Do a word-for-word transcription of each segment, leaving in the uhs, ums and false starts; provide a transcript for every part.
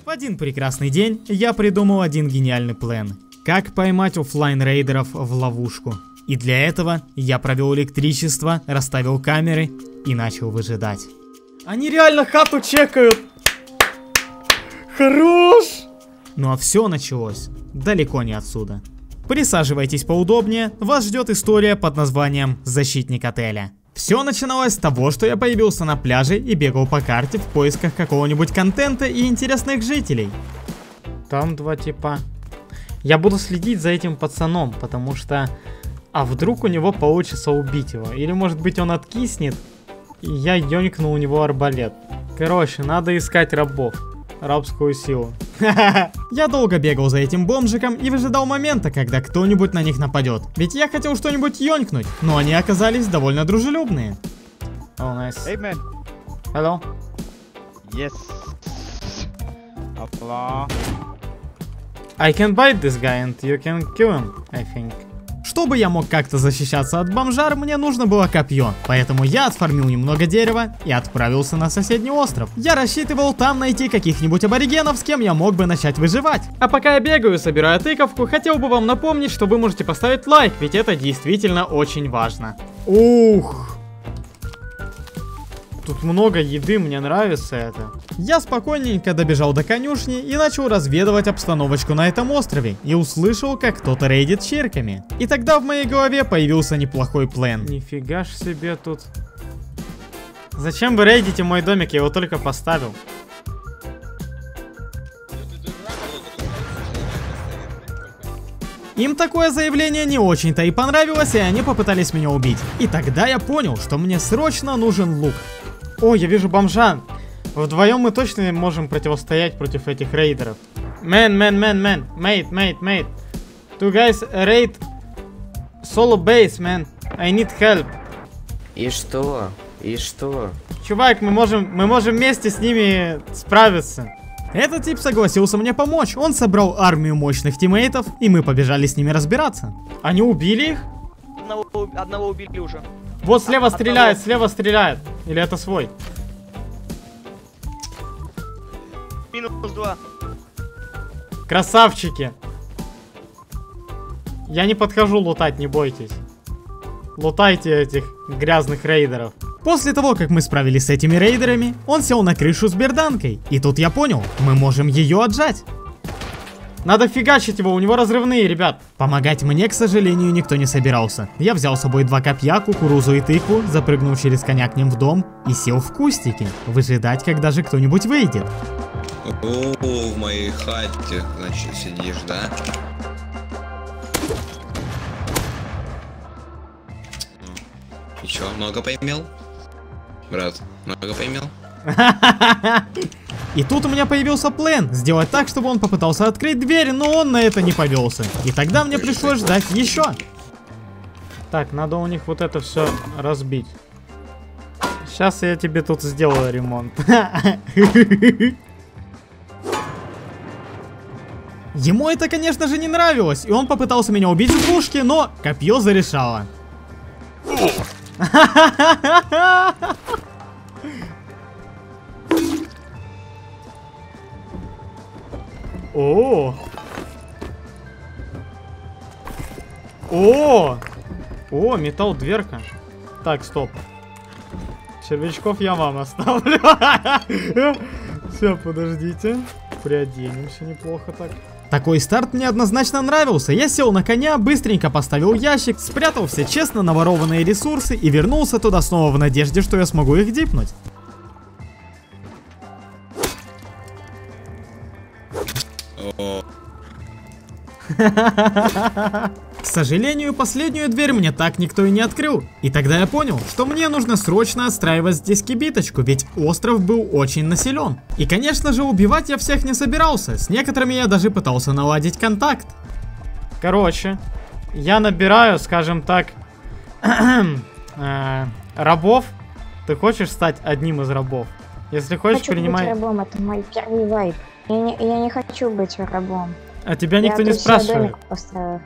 В один прекрасный день я придумал один гениальный план. Как поймать оффлайн рейдеров в ловушку. И для этого я провел электричество, расставил камеры и начал выжидать. Они реально хату чекают! Хорош! Ну а все началось далеко не отсюда. Присаживайтесь поудобнее, вас ждет история под названием «Защитник отеля». Все начиналось с того, что я появился на пляже и бегал по карте в поисках какого-нибудь контента и интересных жителей. Там два типа. Я буду следить за этим пацаном, потому что... А вдруг у него получится убить его? Или может быть он откиснет, и я ёнькну у него арбалет. Короче, надо искать рабов. Рабскую силу. Я долго бегал за этим бомжиком и выжидал момента, когда кто-нибудь на них нападет. Ведь я хотел что-нибудь ёнькнуть, но они оказались довольно дружелюбные. Oh, nice. Hey man. Hello. Yes. Hello. I can bite this guy and you can kill him, I think. Чтобы я мог как-то защищаться от бомжар, мне нужно было копье, поэтому я отфармил немного дерева и отправился на соседний остров. Я рассчитывал там найти каких-нибудь аборигенов, с кем я мог бы начать выживать. А пока я бегаю, собираю тыковку, хотел бы вам напомнить, что вы можете поставить лайк, ведь это действительно очень важно. Ух! Тут много еды, мне нравится это. Я спокойненько добежал до конюшни и начал разведывать обстановочку на этом острове. И услышал, как кто-то рейдит чирками. И тогда в моей голове появился неплохой план. Нифига ж себе тут. Зачем вы рейдите мой домик? Я его только поставил. Им такое заявление не очень-то и понравилось, и они попытались меня убить. И тогда я понял, что мне срочно нужен лук. О, я вижу бомжа. Вдвоем мы точно можем противостоять против этих рейдеров. Man, man, man, man. Mate, mate, mate. Two guys raid solo base, man. I need help. И что? И что? Чувак, мы можем, мы можем вместе с ними справиться. Этот тип согласился мне помочь. Он собрал армию мощных тиммейтов, и мы побежали с ними разбираться. Они убили их? Одного, одного убили уже. Вот слева Од- стреляет, одного. слева стреляет. Или это свой? Минус два. Красавчики. Я не подхожу лутать, не бойтесь. Лутайте этих грязных рейдеров. После того, как мы справились с этими рейдерами, он сел на крышу с берданкой. И тут я понял, мы можем ее отжать. Надо фигачить его, у него разрывные, ребят. Помогать мне, к сожалению, никто не собирался. Я взял с собой два копья, кукурузу и тыкву, запрыгнул через коня к ним в дом и сел в кустики, выжидать, когда же кто-нибудь выйдет. О, в моей хате, значит, сидишь, да? И чё, много поимел? Брат, много поимел? И тут у меня появился план сделать так, чтобы он попытался открыть дверь, но он на это не повелся. И тогда мне пришлось ждать еще. Так, надо у них вот это все разбить. Сейчас я тебе тут сделаю ремонт. Ему это, конечно же, не нравилось, и он попытался меня убить с игрушки, но копье зарешало. О! О! О, металл дверка. Так, стоп. Червячков я вам оставлю. Все, подождите. Приоденемся неплохо так. Такой старт мне однозначно нравился. Я сел на коня, быстренько поставил ящик, спрятал все честно наворованные ресурсы и вернулся туда снова в надежде, что я смогу их дипнуть. К сожалению, последнюю дверь мне так никто и не открыл. И тогда я понял, что мне нужно срочно отстраивать здесь кибиточку, ведь остров был очень населен. И, конечно же, убивать я всех не собирался. С некоторыми я даже пытался наладить контакт. Короче, я набираю, скажем так, э, рабов. Ты хочешь стать одним из рабов? Если хочешь, хочу принимай... быть рабом, это мой первый вайб. Я не, я не хочу быть рабом. А тебя никто я не тут спрашивает. домик построю.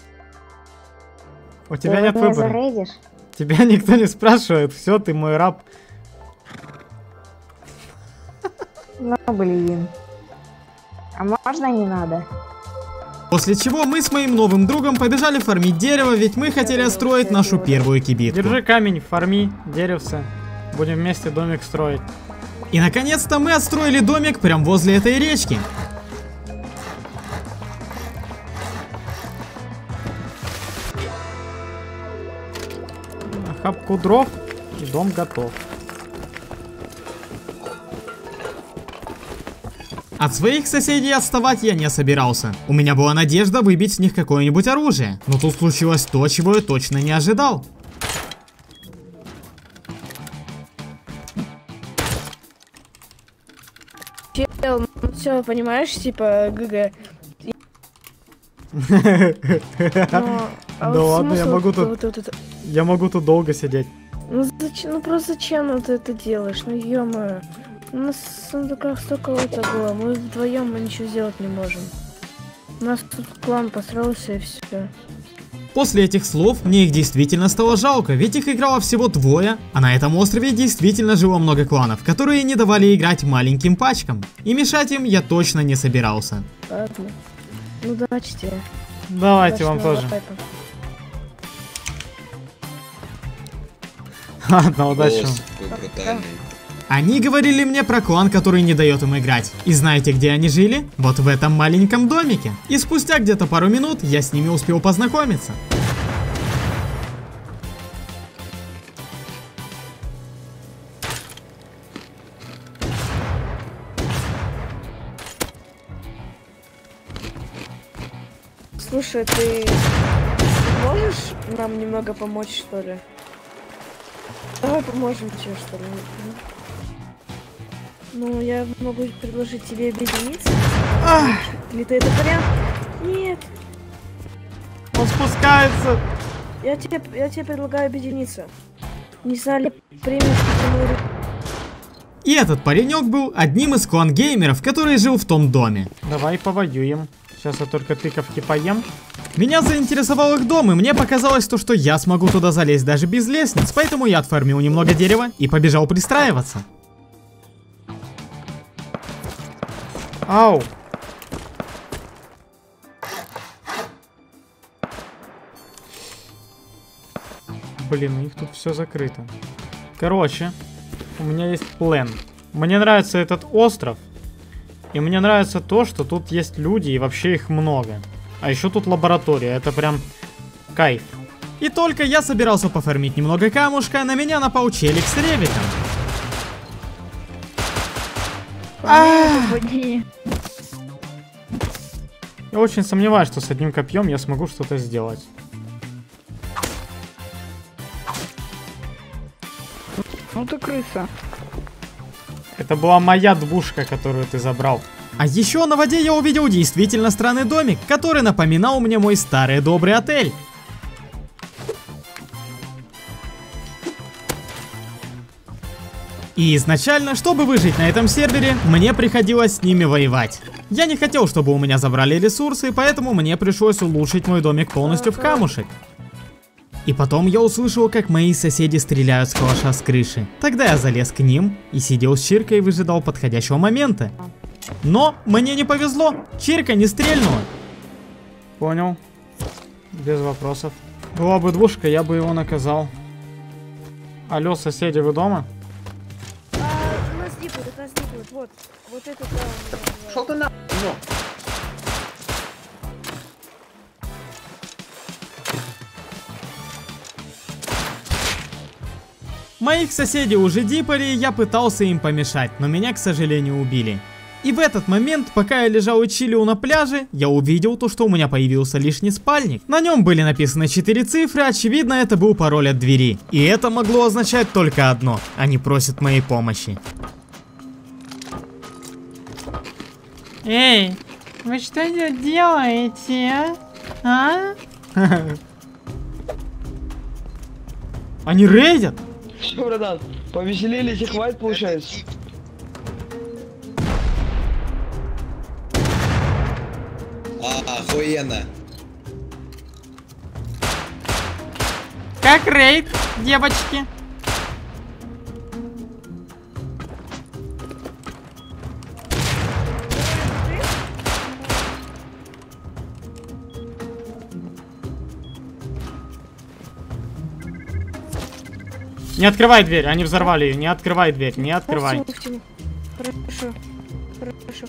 У тебя Ты нет меня выбора. зарейдишь? Тебя никто не спрашивает. Все, ты мой раб. Ну, блин. А можно не надо? После чего мы с моим новым другом побежали фармить дерево, ведь мы хотели отстроить нашу первую кибитку. Держи камень, фарми, деревце. Будем вместе домик строить. И наконец-то мы отстроили домик прямо возле этой речки. Охапку дров, и дом готов. От своих соседей отставать я не собирался. У меня была надежда выбить с них какое-нибудь оружие. Но тут случилось то, чего я точно не ожидал. Чел, ну все, понимаешь, типа, ГГ. Да ладно, я могу тут... Я могу тут долго сидеть. Ну зачем, ну просто зачем ты это делаешь? Ну ё-моё. У нас в сундуках столько лута было, мы вдвоем мы ничего сделать не можем. У нас тут клан построился и все. После этих слов мне их действительно стало жалко, ведь их играло всего двое, а на этом острове действительно жило много кланов, которые не давали играть маленьким пачкам. И мешать им я точно не собирался. Ладно. Ну удачи тебе. Давайте вам тоже. Ладно, удачи вам. Голос такой брутальный. Они говорили мне про клан, который не дает им играть. И знаете, где они жили? Вот в этом маленьком домике. И спустя где-то пару минут я с ними успел познакомиться. Слушай, ты можешь нам немного помочь, что ли? Давай поможем тебе, что ли? Ну, я могу предложить тебе объединиться. Или ты это вариант? Нет. Он спускается. Я тебе, я тебе предлагаю объединиться. Не знали, примешь ли. И этот паренек был одним из клан-геймеров, который жил в том доме. Давай повоюем. Сейчас я только тыковки поем. Меня заинтересовал их дом, и мне показалось то, что я смогу туда залезть даже без лестниц, поэтому я отфармил немного дерева и побежал пристраиваться. Ау. Блин, у них тут все закрыто. Короче, у меня есть план. Мне нравится этот остров. И мне нравится то, что тут есть люди и вообще их много. А еще тут лаборатория, это прям кайф. И только я собирался пофармить немного камушка, на меня напал челик с ревиком. Я очень сомневаюсь, что с одним копьем я смогу что-то сделать. Ну ты крыса. Это была моя двушка, которую ты забрал. А еще на воде я увидел действительно странный домик, который напоминал мне мой старый добрый отель. И изначально, чтобы выжить на этом сервере, мне приходилось с ними воевать. Я не хотел, чтобы у меня забрали ресурсы, поэтому мне пришлось улучшить мой домик полностью в камушек. И потом я услышал, как мои соседи стреляют с калаша с крыши. Тогда я залез к ним и сидел с Чиркой и выжидал подходящего момента. Но мне не повезло, Чирка не стрельнула. Понял. Без вопросов. Была бы двушка, я бы его наказал. Алло, соседи, вы дома? А, у нас дипают, у нас дипают, вот. Вот это да. Шел ты на... Моих соседей уже дипали, я пытался им помешать, но меня, к сожалению, убили. И в этот момент, пока я лежал и чилил на пляже, я увидел то, что у меня появился лишний спальник. На нем были написаны четыре цифры, очевидно, это был пароль от двери. И это могло означать только одно: они просят моей помощи. Эй, вы что тут делаете, а? А? Они рейдят? Что, братан, повеселились и хватит, получается? А, охуенно. Как рейд, девочки? Не открывай дверь, они взорвали ее. Не открывай дверь, не открывай. В тему, в тему. Хорошо. Хорошо, хорошо.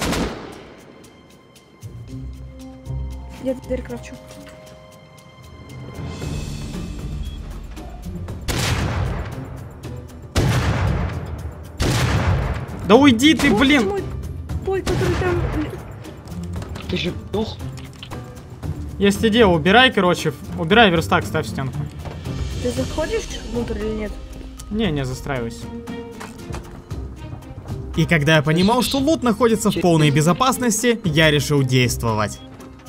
Я дверь крафчу. Да уйди ты, блин! Ой, который там... Ты же дух? Есть идея, убирай, короче. Убирай верстак, ставь стенку. Ты заходишь внутрь или нет? Не, не застраивайся. И когда я понимал, что лут находится в полной безопасности, я решил действовать.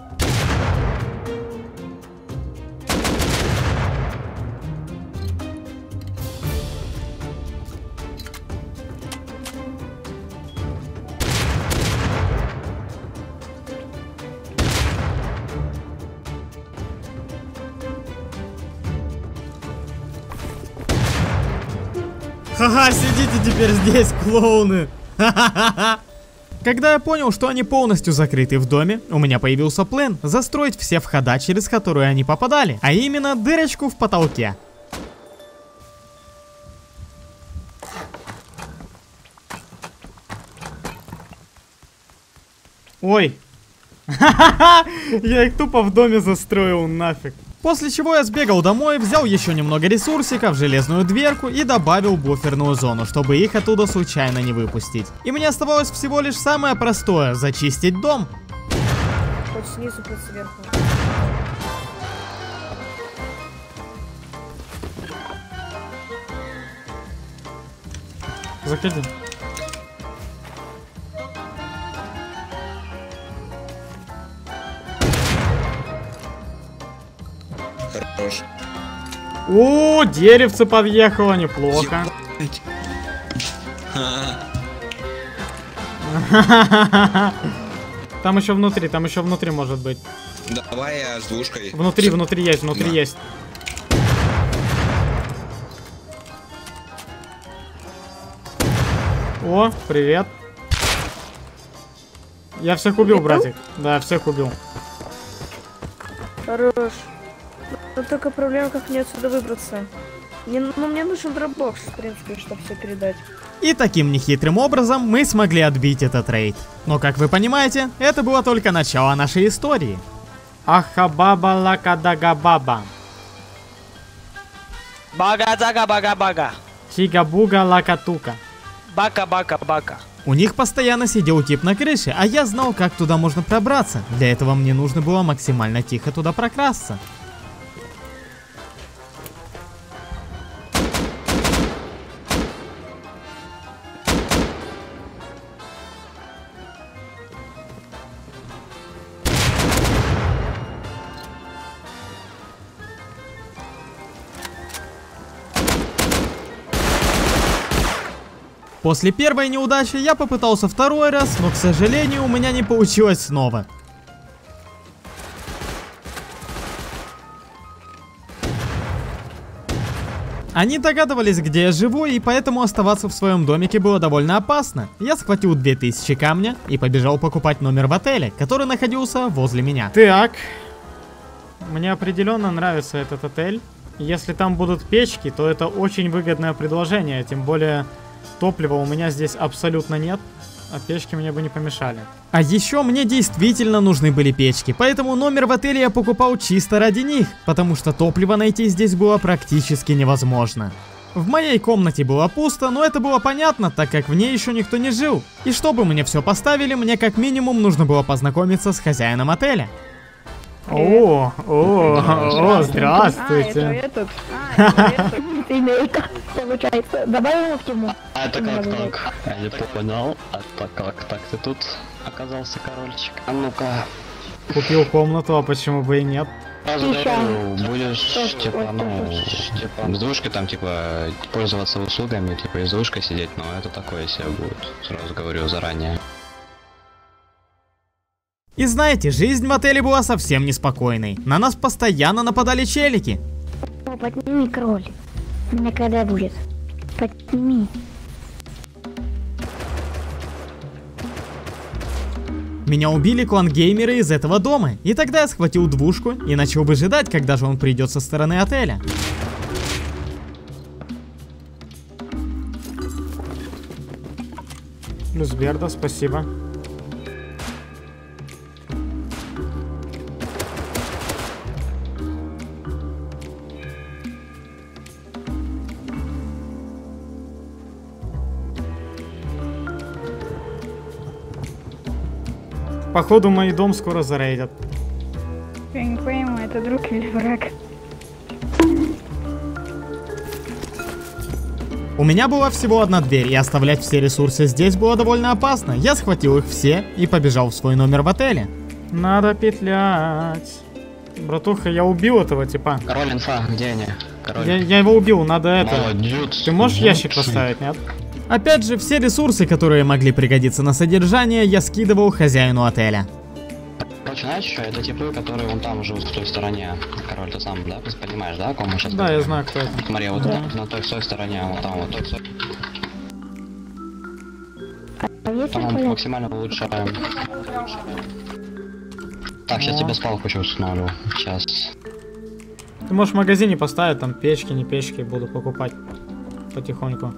Ха-ха, сидите теперь здесь, клоуны. Ха-ха-ха. Когда я понял, что они полностью закрыты в доме, у меня появился план застроить все входа, через которые они попадали, а именно дырочку в потолке. Ой. Ха-ха-ха. Я их тупо в доме застроил, нафиг. После чего я сбегал домой, взял еще немного ресурсиков, железную дверку и добавил буферную зону, чтобы их оттуда случайно не выпустить. И мне оставалось всего лишь самое простое — зачистить дом. Хоть снизу, хоть сверху. Заходи. Хорош. О, деревце подъехало, неплохо. Ебать. Ха. Там еще внутри, там еще внутри может быть. Давай я с двушкой. Внутри, внутри есть, внутри Да. есть. О, привет. Я всех убил, братик. Да, всех убил. Хорош. Но только проблема, как мне отсюда выбраться. Мне, ну, мне нужен дропбокс, в принципе, чтобы все передать. И таким нехитрым образом мы смогли отбить этот рейд. Но, как вы понимаете, это было только начало нашей истории. Ахабаба лакадагабаба. Бага-зага-бага-бага. Тига-буга лакатука. Бака-бака-бака. У них постоянно сидел тип на крыше, а я знал, как туда можно пробраться. Для этого мне нужно было максимально тихо туда прокрасться. После первой неудачи я попытался второй раз, но, к сожалению, у меня не получилось снова. Они догадывались, где я живу, и поэтому оставаться в своем домике было довольно опасно. Я схватил две тысячи камня и побежал покупать номер в отеле, который находился возле меня. Так. Мне определенно нравится этот отель. Если там будут печки, то это очень выгодное предложение, тем более... Топлива у меня здесь абсолютно нет, а печки мне бы не помешали. А еще мне действительно нужны были печки, поэтому номер в отеле я покупал чисто ради них, потому что топлива найти здесь было практически невозможно. В моей комнате было пусто, но это было понятно, так как в ней еще никто не жил. И чтобы мне все поставили, мне как минимум нужно было познакомиться с хозяином отеля. О, о, о, здравствуйте. А, это этот. А, это этот. Имейка, получается. Добавим его в тему. А это как так? Я не понял. А так как так ты тут оказался, корольчик? А ну-ка. Купил комнату, а почему бы и нет? Поздравляю, будешь, типа, ну, типа, с двушкой там, типа, пользоваться услугами, типа, и с двушкой сидеть, но это такое себе будет, сразу говорю заранее. И знаете, жизнь в отеле была совсем неспокойной. На нас постоянно нападали челики. О, подними, кролик. Меня когда будет? Подними. Меня убили клан-геймеры из этого дома. И тогда я схватил двушку и начал выжидать, когда же он придет со стороны отеля. Плюс Берда, спасибо. Походу, мой дом скоро зарейдят. Я не понимаю, это друг или враг? У меня была всего одна дверь, и оставлять все ресурсы здесь было довольно опасно. Я схватил их все и побежал в свой номер в отеле. Надо петлять. Братуха, я убил этого типа. Король инфа, где они? Король. Я, я его убил, надо это. Молодец. Ты можешь Молодцы. ящик поставить, нет? Опять же, все ресурсы, которые могли пригодиться на содержание, я скидывал хозяину отеля. Короче, знаешь что, это типы, которые вон там живут в той стороне. Король, ты сам, да? Ты понимаешь, да, о ком мы сейчас Да, я знаю, кто это. Смотри, вот Да. на той, той стороне, вот там, вот той, той. А есть Там мы такое? максимально улучшаем. Так, сейчас О. тебе спалку еще установлю. Сейчас. Ты можешь в магазине поставить, там печки, не печки, буду покупать потихоньку.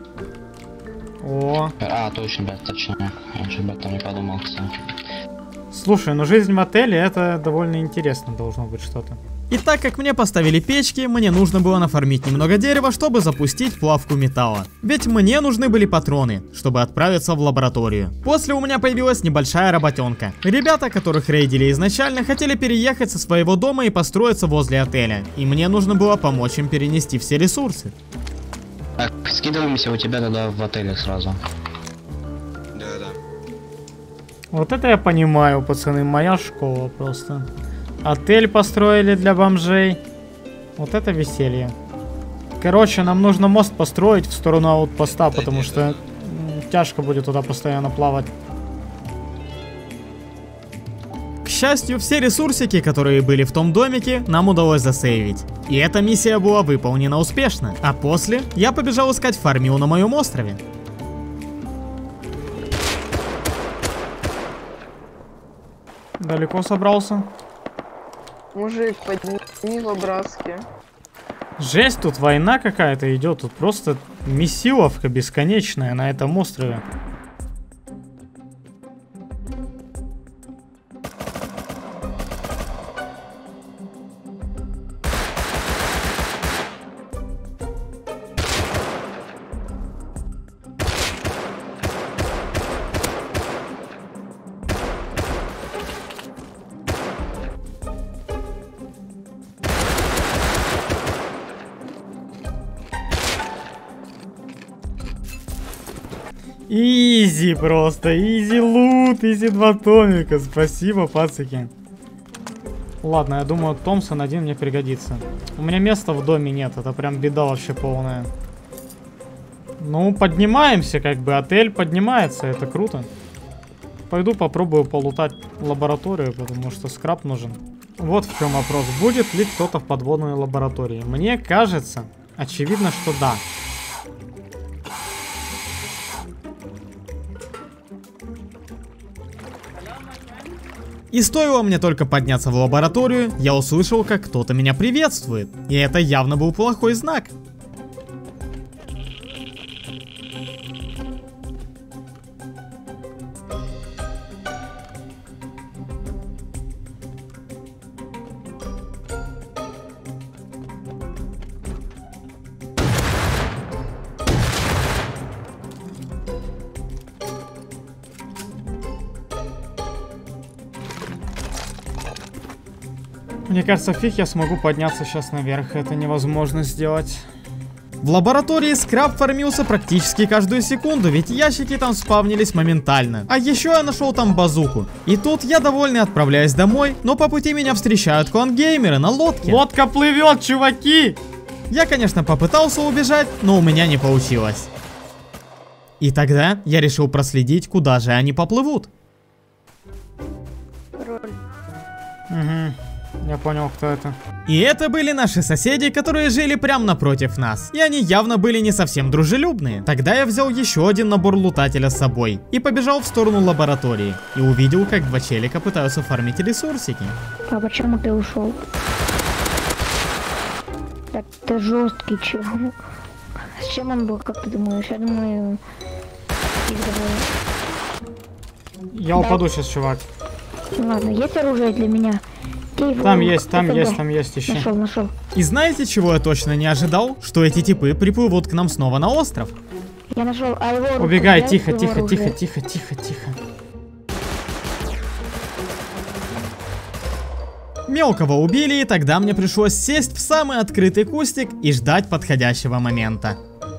О, А, точно, блядь, точно. Я же об этом не подумал, кстати. слушай, ну жизнь в отеле это довольно интересно должно быть что-то. И так как мне поставили печки, мне нужно было нафармить немного дерева, чтобы запустить плавку металла. Ведь мне нужны были патроны, чтобы отправиться в лабораторию. После у меня появилась небольшая работенка. Ребята, которых рейдили изначально, хотели переехать со своего дома и построиться возле отеля. И мне нужно было помочь им перенести все ресурсы. Так, скидываемся у тебя тогда в отеле сразу. Да, да. Вот это я понимаю, пацаны, моя школа просто. Отель построили для бомжей. Вот это веселье. Короче, нам нужно мост построить в сторону аутпоста, Да потому нет, что да. м, тяжко будет туда постоянно плавать. К счастью, все ресурсики, которые были в том домике, нам удалось засейвить. И эта миссия была выполнена успешно. А после я побежал искать фармил на моем острове. Далеко собрался. Мужик, подними по-братски. Жесть, тут война какая-то идет. Тут просто месиловка бесконечная на этом острове. Изи просто, изи лут, изи два томика. Спасибо, пацаки. Ладно, я думаю, Томпсон один мне пригодится. У меня места в доме нет, это прям беда вообще полная. Ну, поднимаемся, как бы, отель поднимается, это круто. Пойду попробую полутать лабораторию, потому что скраб нужен. Вот в чем вопрос, будет ли кто-то в подводной лаборатории. Мне кажется, очевидно, что да. И стоило мне только подняться в лабораторию, я услышал, как кто-то меня приветствует. И это явно был плохой знак. Мне кажется, фиг я смогу подняться сейчас наверх. Это невозможно сделать. В лаборатории скраб фармился практически каждую секунду, ведь ящики там спавнились моментально. А еще я нашел там базуку. И тут я довольный отправляюсь домой, но по пути меня встречают клан-геймеры на лодке. Лодка плывет, чуваки! Я, конечно, попытался убежать, но у меня не получилось. И тогда я решил проследить, куда же они поплывут. Угу. Я понял, кто это. И это были наши соседи, которые жили прямо напротив нас. И они явно были не совсем дружелюбные. Тогда я взял еще один набор лутателя с собой и побежал в сторону лаборатории. И увидел, как два челика пытаются фармить ресурсики. А почему ты ушел? Это жесткий чел. С чем он был, как ты думаешь? Я думаю, их добавили. Я упаду сейчас, чувак. Ладно, есть оружие для меня? Там есть, там есть, там есть еще. Нашел, нашел. И знаете, чего я точно не ожидал? Что эти типы приплывут к нам снова на остров. Я нашел, а его... Убегай, тихо, тихо, тихо, тихо, тихо, тихо. Мелкого убили, и тогда мне пришлось сесть в самый открытый кустик и ждать подходящего момента.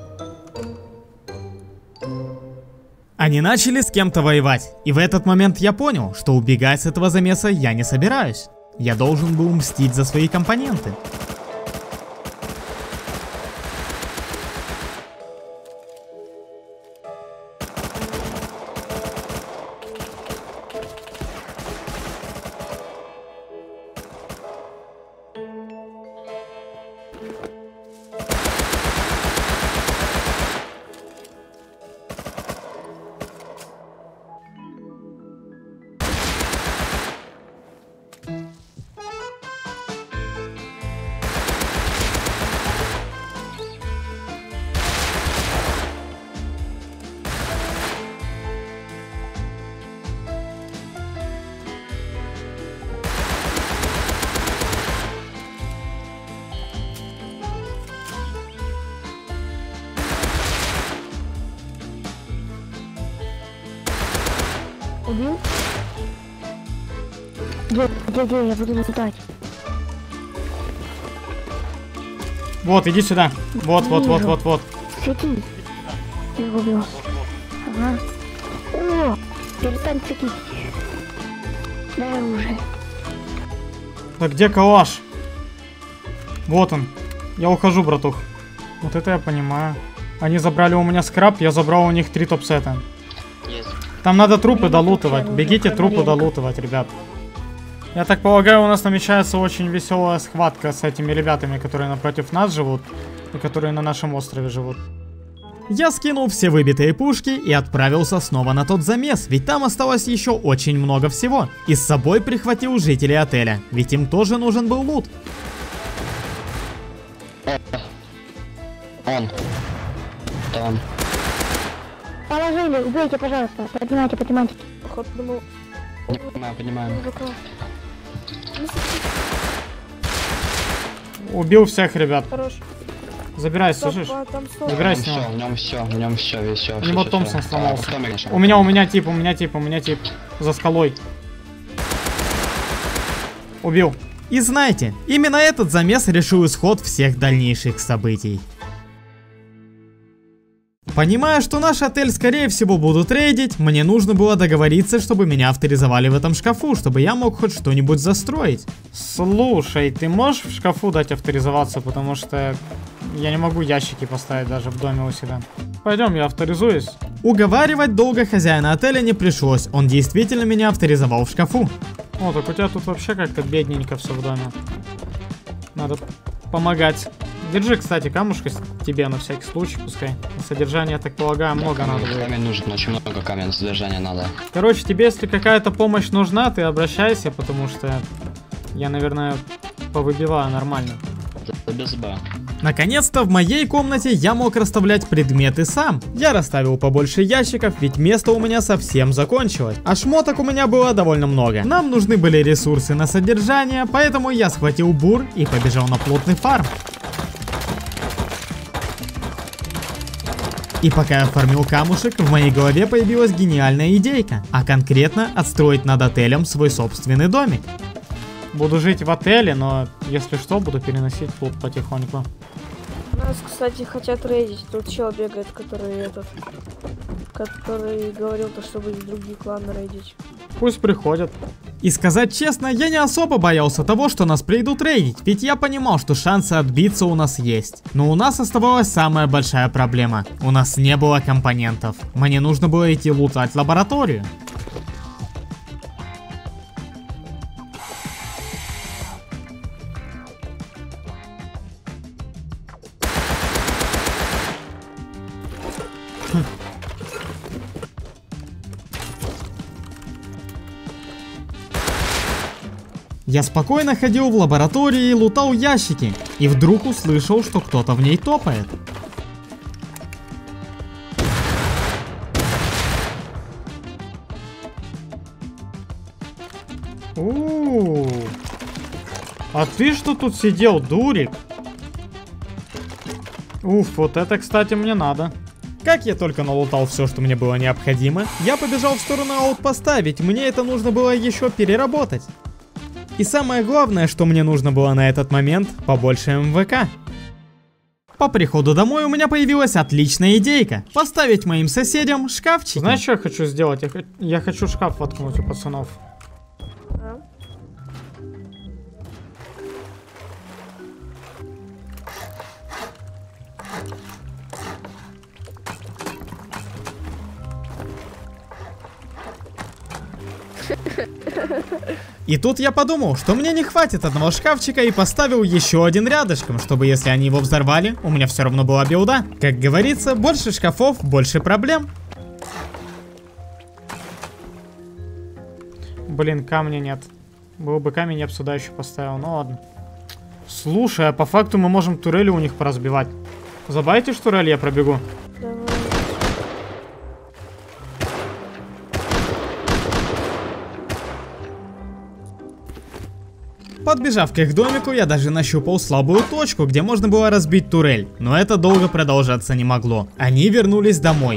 Они начали с кем-то воевать, и в этот момент я понял, что убегать с этого замеса я не собираюсь. Я должен был мстить за свои компоненты. Убил? Где, где, где? Я буду летать. Вот, иди сюда. Вот, вот, вот, вот, вот. Свети. Я его убил. Ага. О, перестань светить. Дай оружие. Да где калаш? Вот он. Я ухожу, братух. Вот это я понимаю. Они забрали у меня скраб, я забрал у них три топ-сета. Там надо трупы долутывать. Бегите трупы долутывать, ребят. Я так полагаю, у нас намечается очень веселая схватка с этими ребятами, которые напротив нас живут и которые на нашем острове живут. Я скинул все выбитые пушки и отправился снова на тот замес, ведь там осталось еще очень много всего. И с собой прихватил жителей отеля, ведь им тоже нужен был лут. Он. Там. Положили, убейте, пожалуйста. Поднимайте, поднимайте. Походу, думал... Не понимаю, понимаю. Убил всех, ребят. Хорош. Забирай, слышишь? Забирай с него. В нем все, в нем все, весь все. У него Томпсон сломался. У меня, у меня тип, у меня тип, у меня тип. За скалой. Убил. И знаете, именно этот замес решил исход всех дальнейших событий. Понимая, что наш отель скорее всего будут рейдить, мне нужно было договориться, чтобы меня авторизовали в этом шкафу, чтобы я мог хоть что-нибудь застроить. Слушай, ты можешь в шкафу дать авторизоваться, потому что я не могу ящики поставить даже в доме у себя. Пойдем, я авторизуюсь. Уговаривать долго хозяина отеля не пришлось, он действительно меня авторизовал в шкафу. О, так у тебя тут вообще как-то бедненько все в доме. Надо помогать. Держи, кстати, камушка тебе на всякий случай, пускай. Содержание, я так полагаю, много надо будет. Камень нужен, очень много камень, содержания надо. Короче, тебе, если какая-то помощь нужна, ты обращайся, потому что я, наверное, повыбиваю нормально. Без Б. Наконец-то в моей комнате я мог расставлять предметы сам. Я расставил побольше ящиков, ведь место у меня совсем закончилось. А шмоток у меня было довольно много. Нам нужны были ресурсы на содержание, поэтому я схватил бур и побежал на плотный фарм. И пока я фармил камушек, в моей голове появилась гениальная идейка, а конкретно отстроить над отелем свой собственный домик. Буду жить в отеле, но если что, буду переносить лут потихоньку. Нас, кстати, хотят рейдить. Тут чел бегает, который этот, который говорил, то, что будет другие кланы рейдить. Пусть приходят. И сказать честно, я не особо боялся того, что нас придут рейдить, ведь я понимал, что шансы отбиться у нас есть. Но у нас оставалась самая большая проблема. У нас не было компонентов. Мне нужно было идти лутать лабораторию. Я спокойно ходил в лаборатории и лутал ящики, и вдруг услышал, что кто-то в ней топает. У-у-у. А ты что тут сидел, дурик? Уф, вот это, кстати, мне надо. Как я только налутал все, что мне было необходимо, я побежал в сторону аутпоста, ведь мне это нужно было еще переработать. И самое главное, что мне нужно было на этот момент, побольше эм вэ ка. По приходу домой у меня появилась отличная идейка. Поставить моим соседям шкафчики. Знаешь, что я хочу сделать? Я, х- я хочу шкаф воткнуть у пацанов. И тут я подумал, что мне не хватит одного шкафчика и поставил еще один рядышком, чтобы если они его взорвали, у меня все равно была билда. Как говорится, больше шкафов, больше проблем. Блин, камня нет. Был бы камень, я бы сюда еще поставил, ну ладно. Слушай, а по факту мы можем турели у них поразбивать. Забайтишь турель, я пробегу. Давай. Подбежав к их домику, я даже нащупал слабую точку, где можно было разбить турель. Но это долго продолжаться не могло. Они вернулись домой.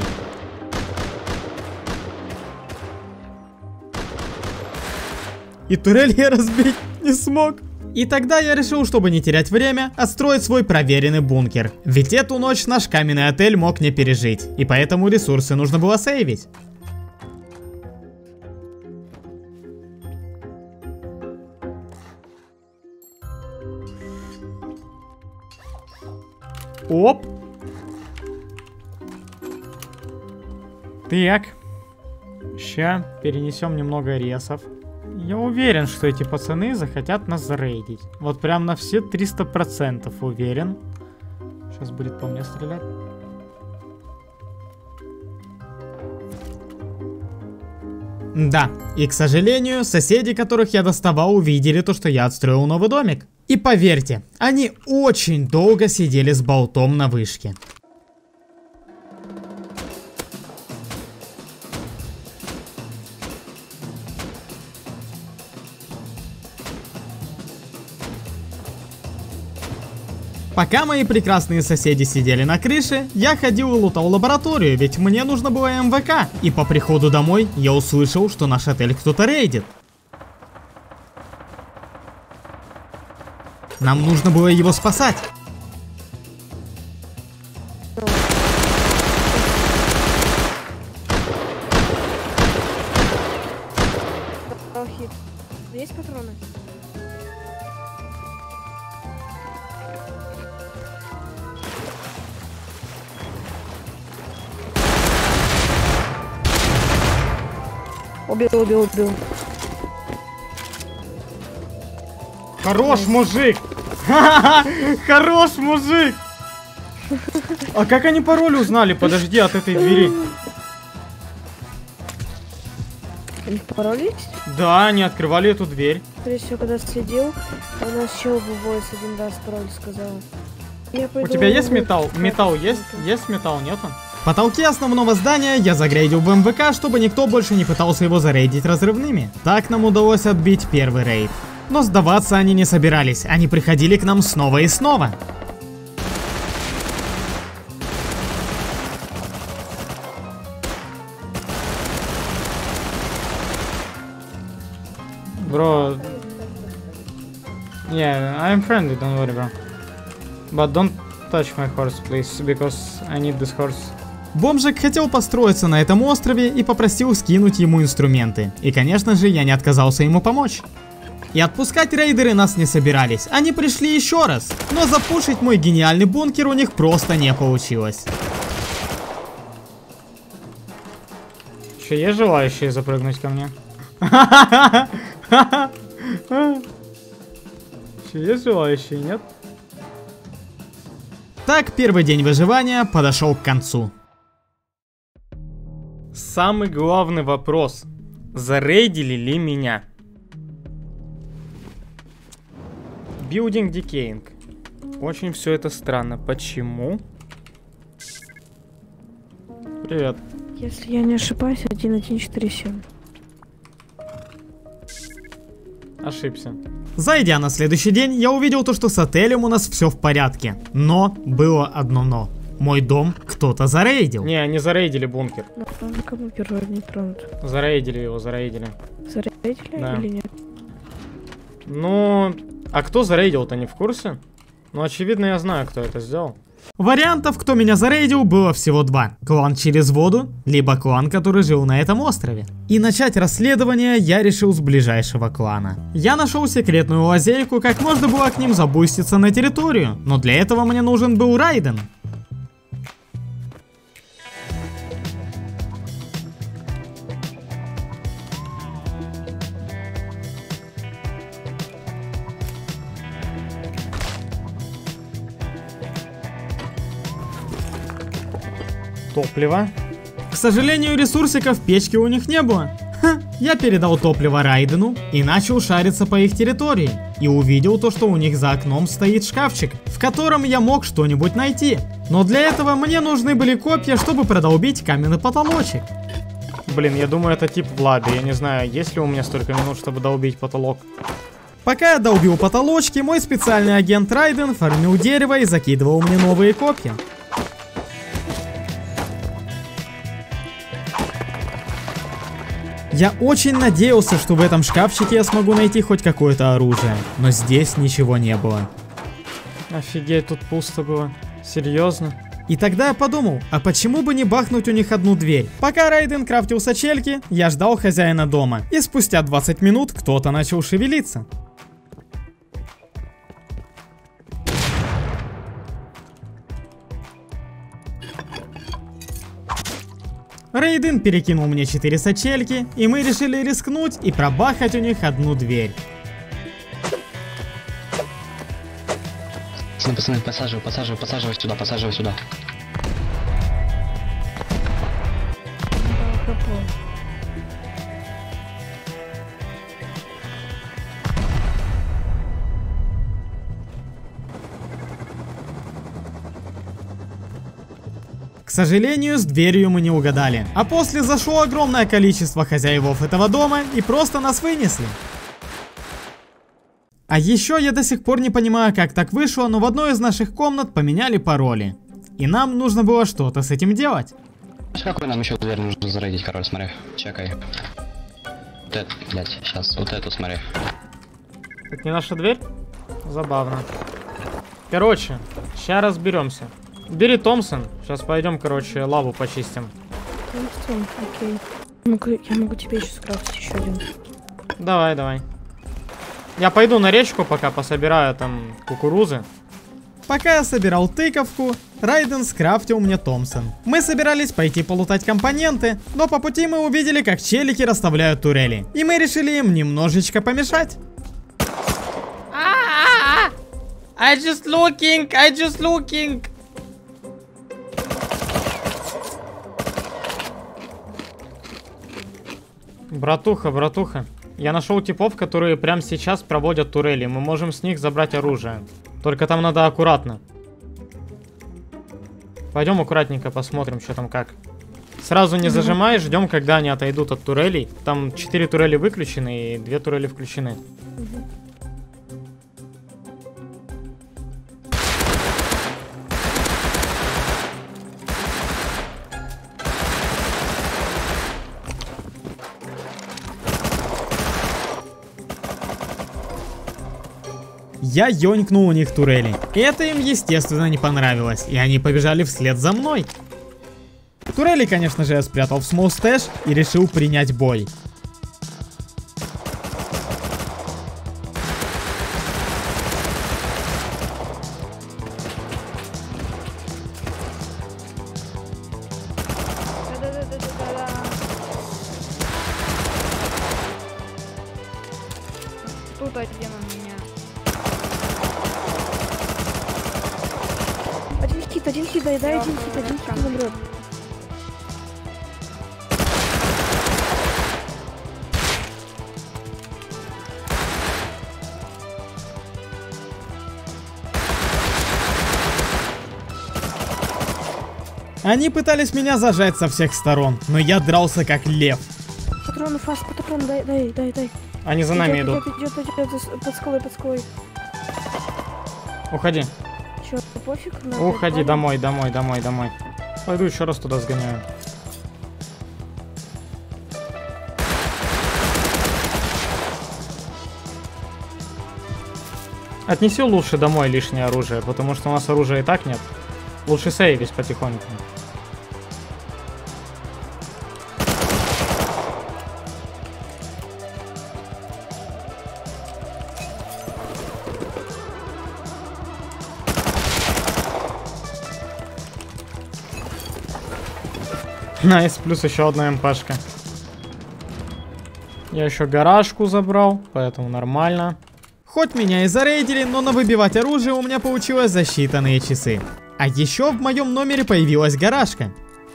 И турель я разбить не смог. И тогда я решил, чтобы не терять время, отстроить свой проверенный бункер. Ведь эту ночь наш каменный отель мог не пережить. И поэтому ресурсы нужно было сейвить. Оп. Так. Ща перенесем немного ресов. Я уверен, что эти пацаны захотят нас зарейдить. Вот прям на все триста процентов уверен. Сейчас будет по мне стрелять. Да, и к сожалению, соседи, которых я доставал, увидели то, что я отстроил новый домик. И поверьте, они очень долго сидели с болтом на вышке. Пока мои прекрасные соседи сидели на крыше, я ходил и лутал лабораторию, ведь мне нужно было эм вэ ка. И по приходу домой я услышал, что наш отель кто-то рейдит. Нам нужно было его спасать. Алхит. Есть патроны? Убил, убил, убил. Хорош, мужик! Хорош, мужик! А как они пароль узнали? Подожди, от этой двери. У них пароль есть? Да, они открывали эту дверь. Скорее всего, когда сидел, у нас чел в войс один раз пароль сказал. Я У пойду тебя есть в- металл? Металл есть? Есть металл, нет? Потолки основного здания я загрейдил в эм вэ ка, чтобы никто больше не пытался его зарейдить разрывными. Так нам удалось отбить первый рейд. Но сдаваться они не собирались, они приходили к нам снова и снова. Bro. Yeah, I'm friendly, don't worry, bro. But don't touch my horse, please, because I need this horse. Бомжик хотел построиться на этом острове и попросил скинуть ему инструменты. И конечно же, я не отказался ему помочь. И отпускать рейдеры нас не собирались, они пришли еще раз. Но запушить мой гениальный бункер у них просто не получилось. Еще есть желающие запрыгнуть ко мне? Еще есть желающие, нет? Так первый день выживания подошел к концу. Самый главный вопрос. Зарейдили ли меня? Building Decaying. Очень все это странно. Почему? Привет. Если я не ошибаюсь, один один четыре семь. ошибся. Зайдя на следующий день, я увидел то, что с отелем у нас все в порядке. Но было одно но. Мой дом кто-то зарейдил. Не, они зарейдили бункер. Ну, кому первый не тронут? Зарейдили его, зарейдили. Зарейдили Да. или нет? Ну, а кто зарейдил-то, не в курсе? Ну, очевидно, я знаю, кто это сделал. Вариантов, кто меня зарейдил, было всего два. Клан через воду, либо клан, который жил на этом острове. И начать расследование я решил с ближайшего клана. Я нашел секретную лазейку, как можно было к ним забуститься на территорию, но для этого мне нужен был Райден. Топливо. К сожалению, ресурсиков в печке у них не было. Ха, я передал топливо Райдену и начал шариться по их территории. И увидел то, что у них за окном стоит шкафчик, в котором я мог что-нибудь найти. Но для этого мне нужны были копья, чтобы продолбить каменный потолочек. Блин, я думаю, это тип Влада. Я не знаю, есть ли у меня столько минут, чтобы долбить потолок. Пока я долбил потолочки, мой специальный агент Райден фармил дерево и закидывал мне новые копья. Я очень надеялся, что в этом шкафчике я смогу найти хоть какое-то оружие, но здесь ничего не было. Офигеть, тут пусто было. Серьезно? И тогда я подумал, а почему бы не бахнуть у них одну дверь? Пока Райден крафтил сачельки, я ждал хозяина дома, и спустя двадцать минут кто-то начал шевелиться. Райден перекинул мне четыре сачельки, и мы решили рискнуть и пробахать у них одну дверь. Пацаны, пацаны, подсаживай, подсаживай, подсаживай сюда, подсаживай сюда. К сожалению, с дверью мы не угадали. А после зашло огромное количество хозяевов этого дома и просто нас вынесли. А еще я до сих пор не понимаю, как так вышло, но в одной из наших комнат поменяли пароли. И нам нужно было что-то с этим делать. Какой нам еще дверь нужно зарейдить, король, смотри, чекай. Вот это, блять, сейчас, вот эту смотри. Это не наша дверь? Забавно. Короче, сейчас разберемся. Бери Томпсон, сейчас пойдем, короче, лаву почистим. Томпсон, окей. Ну-ка, я могу тебе еще скрафтить еще один. Давай, давай. Я пойду на речку, пока пособираю там кукурузы. Пока я собирал тыковку, Райден скрафтил мне Томпсон. Мы собирались пойти полутать компоненты, но по пути мы увидели, как челики расставляют турели. И мы решили им немножечко помешать. I just looking, I just looking. Братуха, братуха. Я нашел типов, которые прямо сейчас проводят турели. Мы можем с них забрать оружие. Только там надо аккуратно. Пойдем аккуратненько посмотрим, что там как. Сразу не зажимай, ждем, когда они отойдут от турелей. Там четыре турели выключены и две турели включены. Я ёнькнул у них турели. Это им, естественно, не понравилось, и они побежали вслед за мной. Турели, конечно же, я спрятал в small stash и решил принять бой. Тут один у меня. Один хит, один хит, дай, дай один хит, один хит, умрет. Они пытались меня зажать со всех сторон, но я дрался как лев. Патроны, фаст, патроны, дай, дай, дай, дай. Они за нами идет, идут. Идет, идет, идет, идет, под скалой, под скалой. Уходи. Че, пофиг? Уходи домой, домой, домой, домой. Пойду еще раз туда сгоняю. Отнеси лучше домой лишнее оружие, потому что у нас оружия и так нет. Лучше сейвись потихоньку. Найс, плюс еще одна МПшка. Я еще гаражку забрал, поэтому нормально. Хоть меня и зарейдили, но на выбивать оружие у меня получилось за считанные часы. А еще в моем номере появилась гаражка.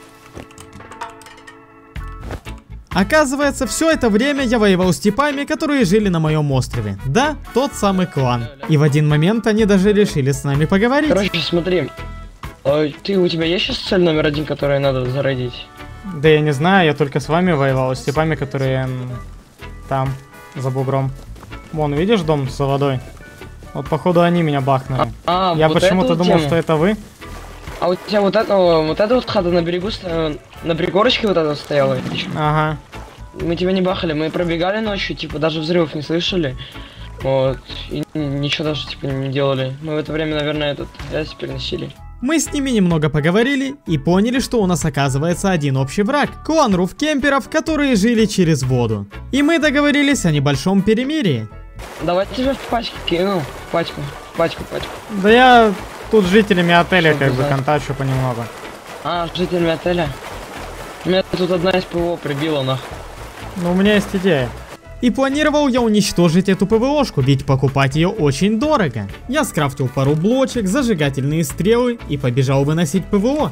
Оказывается, все это время я воевал с типами, которые жили на моем острове. Да, тот самый клан. И в один момент они даже решили с нами поговорить. Короче, смотри. Ты, у тебя есть сейчас цель номер один, которую надо зародить? Да я не знаю, я только с вами воевал, с типами, которые там, за бугром. Вон, видишь дом за водой? Вот, походу, они меня бахнули. А, я вот почему-то думал, тему. что это вы. А у тебя вот это вот эта вот хата на берегу, на пригорочке вот эта стояла? Ага. Мы тебя не бахали, мы пробегали ночью, типа, даже взрывов не слышали. Вот, и ничего даже, типа, не делали. Мы в это время, наверное, этот грязь переносили. Мы с ними немного поговорили и поняли, что у нас оказывается один общий враг. Клан руфкемперов, которые жили через воду. И мы договорились о небольшом перемирии. Давай тебя в пачке кину, в пачку, в пачку, в пачку. Да я тут с жителями отеля Что как бы за- контачу понемногу. А, с жителями отеля. Меня тут одна из ПВО прибила, нахуй. Ну, у меня есть идея. И планировал я уничтожить эту ПВОшку, ведь покупать ее очень дорого. Я скрафтил пару блочек, зажигательные стрелы и побежал выносить ПВО.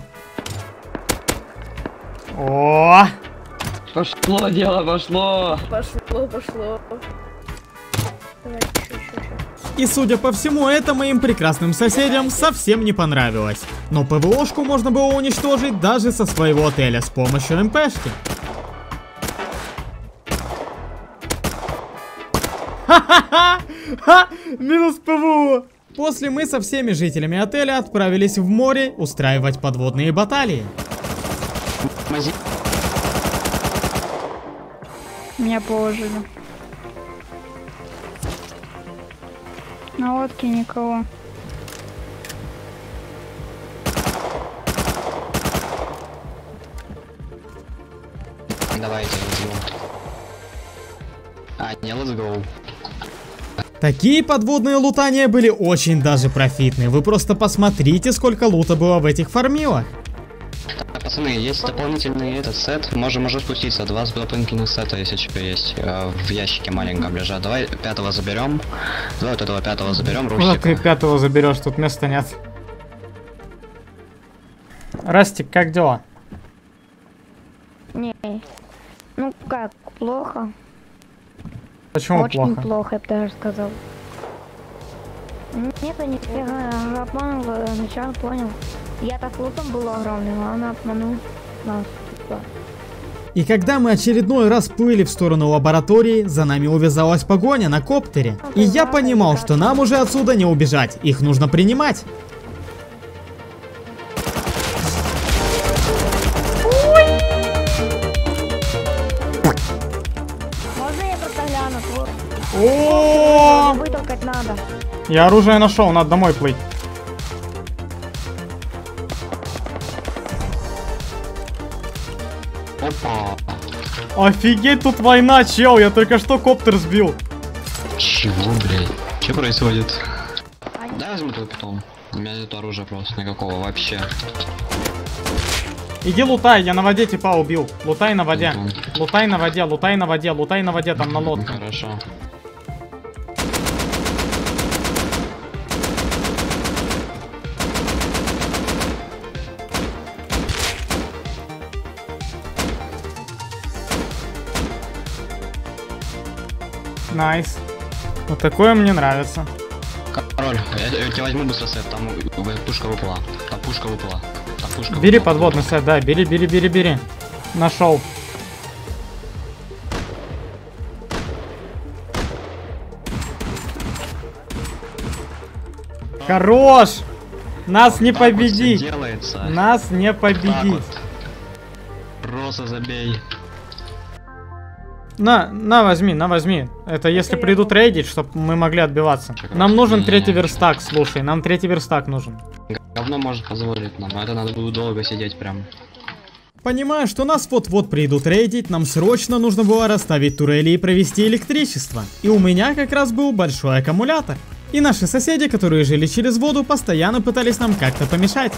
О, Пошло дело, пошло. Пошло, пошло. Давай, еще, еще, еще. И судя по всему, это моим прекрасным соседям совсем не понравилось. Но ПВОшку можно было уничтожить даже со своего отеля с помощью МПшки. Ха, минус ПВО. После мы со всеми жителями отеля отправились в море устраивать подводные баталии. Мази- Меня положили. На лодке никого. Давайте, let's go. А, не, let's go. Такие подводные лутания были очень даже профитные. Вы просто посмотрите, сколько лута было в этих фармилах. Так, пацаны, есть дополнительный этот сет. Можем уже спуститься. Два дополнительных сета, если что есть. э, В ящике маленьком лежат. Давай пятого заберем. Давай вот этого пятого заберем. Куда ты Рустика. пятого заберешь? Тут места нет. Растик, как дела? Не. Ну как, плохо. Почему Очень плохо? плохо, я бы даже сказал. Нет, я нифига обманул, сначала понял. Я-то с лутом был огромным, а он обманул нас. типа. И когда мы очередной раз плыли в сторону лаборатории, за нами увязалась погоня на коптере. И я понимал, что нам уже отсюда не убежать, их нужно принимать. Можно я просто гляну? Вот. О, Вытолкать надо. я оружие нашел, надо домой плыть. Опа. Офигеть, тут война, чел, я только что коптер сбил. Чего, блядь? Что происходит? Да, возьму твой питон. У меня нет оружия просто никакого вообще. Иди лутай, я на воде типа убил. Лутай на воде. Мгм. Лутай на воде, лутай на воде, лутай на воде, там на лодке. Хорошо. Найс. Вот такое мне нравится. Король, я, я тебя возьму быстро сет, там э, пушка выпала. Там пушка выпала. Там пушка Бери выпала. подводный сет, да, бери, бери, бери, бери. Нашел. Хорош! Нас не Так вот всё победить! делается. Нас не Так победить! вот. Просто забей. На, на, возьми, на, возьми. Это если придут рейдить, чтобы мы могли отбиваться. Нам нужен третий верстак, слушай, нам третий верстак нужен. Говно может позволить нам, но это надо будет долго сидеть прям. Понимая, что нас вот-вот придут рейдить, нам срочно нужно было расставить турели и провести электричество. И у меня как раз был большой аккумулятор. И наши соседи, которые жили через воду, постоянно пытались нам как-то помешать.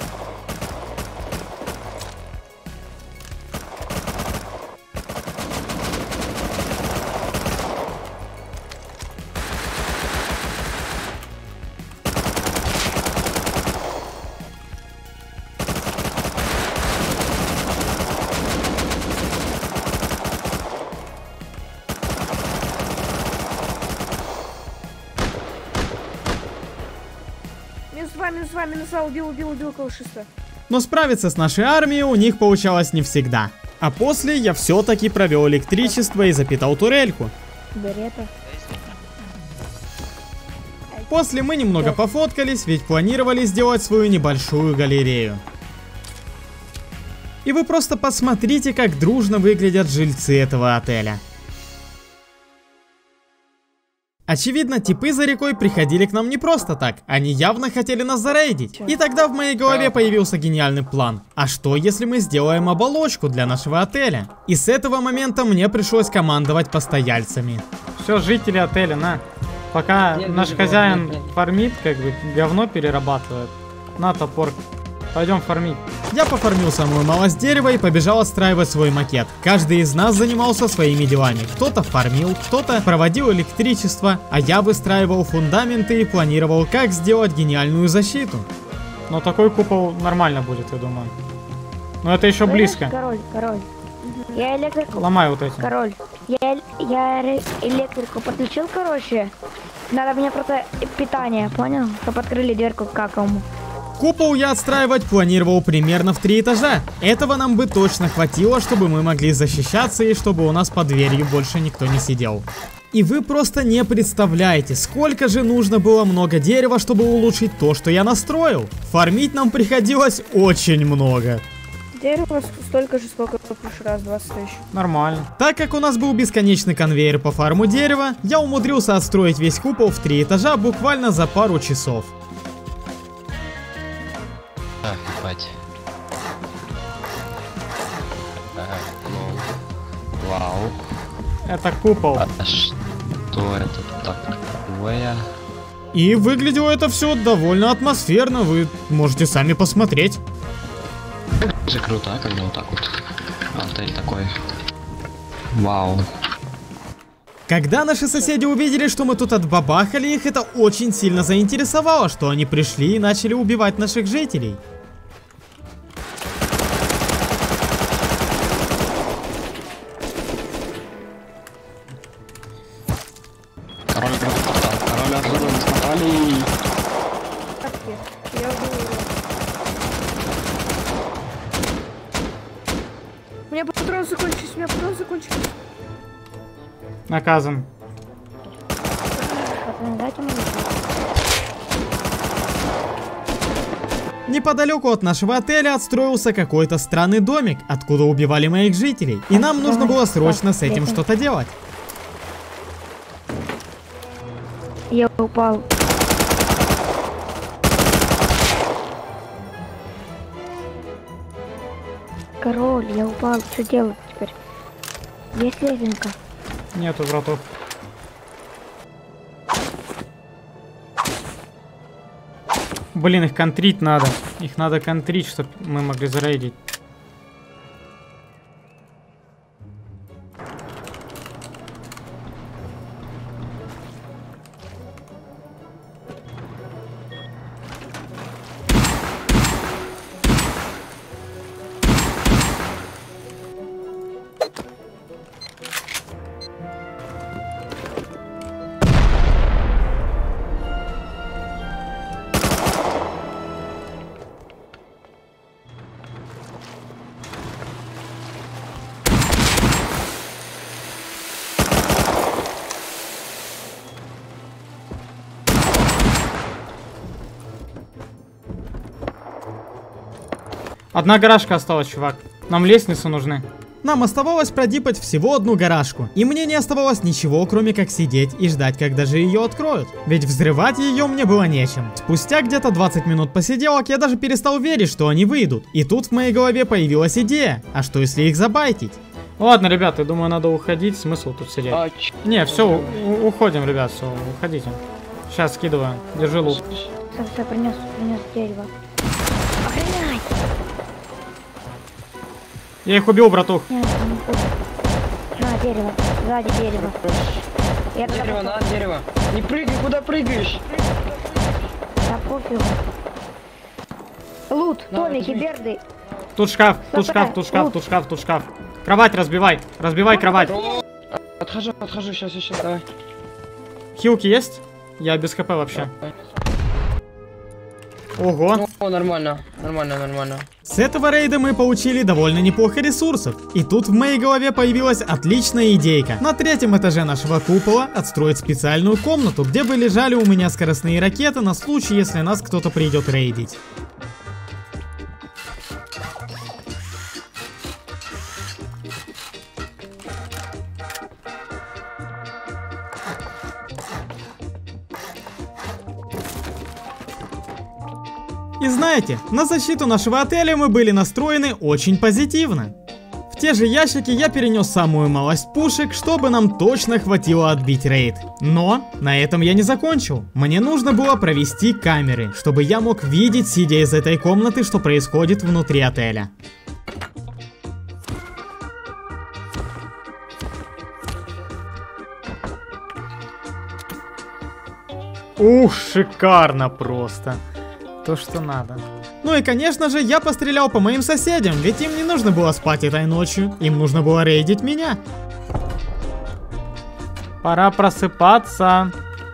Минус два, минус два, минус два, убил, убил, убил калашиста. Но справиться с нашей армией у них получалось не всегда. А после я все-таки провел электричество и запитал турельку. Берета. После мы немного пофоткались, ведь планировали сделать свою небольшую галерею. И вы просто посмотрите, как дружно выглядят жильцы этого отеля. Очевидно, типы за рекой приходили к нам не просто так, они явно хотели нас зарейдить. И тогда в моей голове появился гениальный план. А что, если мы сделаем оболочку для нашего отеля? И с этого момента мне пришлось командовать постояльцами. Все, жители отеля, на. Пока Нет, наш нет, хозяин нет, нет. фармит, как бы, говно перерабатывает. На топор. Пойдем фармить. Я пофармил самую малость дерева и побежал отстраивать свой макет. Каждый из нас занимался своими делами. Кто-то фармил, кто-то проводил электричество, а я выстраивал фундаменты и планировал, как сделать гениальную защиту. Но такой купол нормально будет, я думаю. Но это еще близко. Король, король. Я электрику... Ломай вот эти. Король. Я, я ре- электрику подключил, короче. Надо мне просто питание, понял? Чтобы открыли дверку к какому. Купол я отстраивать планировал примерно в три этажа. Этого нам бы точно хватило, чтобы мы могли защищаться и чтобы у нас под дверью больше никто не сидел. И вы просто не представляете, сколько же нужно было много дерева, чтобы улучшить то, что я настроил. Фармить нам приходилось очень много. Дерево столько же, сколько в прошлый раз, двадцать тысяч. Нормально. Так как у нас был бесконечный конвейер по фарму дерева, я умудрился отстроить весь купол в три этажа буквально за пару часов. А, ебать. Ага, ну. Вау. Это купол. А что это такое? И выглядело это все довольно атмосферно, вы можете сами посмотреть. Же круто, а, когда вот так вот. Отель такой. Вау. Когда наши соседи увидели, что мы тут отбабахали их, это очень сильно заинтересовало, что они пришли и начали убивать наших жителей. Король открыл портал. Король открыл, мы смотрели. Я убил его. У меня патроны закончились, у меня патроны закончились. Наказан. Дайте мне. Неподалеку от нашего отеля отстроился какой-то странный домик, откуда убивали моих жителей. И нам нужно было срочно с этим что-то делать. Я упал. Король, я упал. Что делать теперь? Есть лесенка? Нету вратов. Блин, их контрить надо. Их надо контрить, чтобы мы могли зарейдить. Одна гаражка осталась, чувак. Нам лестницы нужны. Нам оставалось продипать всего одну гаражку, и мне не оставалось ничего, кроме как сидеть и ждать, когда же ее откроют. Ведь взрывать ее мне было нечем. Спустя где-то двадцать минут посиделок я даже перестал верить, что они выйдут. И тут в моей голове появилась идея, а что если их забайтить? Ладно, ребята, я думаю, надо уходить, смысл тут сидеть. А, Не, все, уходим, ребят, все, уходите. Сейчас скидываю, держи лук. Все, все, принес, принес дерево. Охренеть! Я их убил, братух. Нет, не буду. На, дерево, сзади дерево. Я туда дерево, пошел. на, дерево. Не прыгай, куда прыгаешь? Да пофигу. Лут, На, томики, возьми. берды. Тут шкаф, тут Забирай, шкаф, тут шкаф, лут. тут шкаф, тут шкаф. Кровать разбивай, разбивай кровать. Отхожу, отхожу, сейчас, сейчас, давай. Хилки есть? Я без хп вообще. Ого. О, нормально, нормально, нормально. С этого рейда мы получили довольно неплохо ресурсов. И тут в моей голове появилась отличная идейка. На третьем этаже нашего купола отстроить специальную комнату, где бы лежали у меня скоростные ракеты на случай, если нас кто-то придет рейдить. И знаете, на защиту нашего отеля мы были настроены очень позитивно. В те же ящики я перенес самую малость пушек, чтобы нам точно хватило отбить рейд. Но на этом я не закончил. Мне нужно было провести камеры, чтобы я мог видеть, сидя из этой комнаты, что происходит внутри отеля. Ух, шикарно просто. То, что надо. Ну и конечно же, я пострелял по моим соседям, ведь им не нужно было спать этой ночью, им нужно было рейдить меня. Пора просыпаться.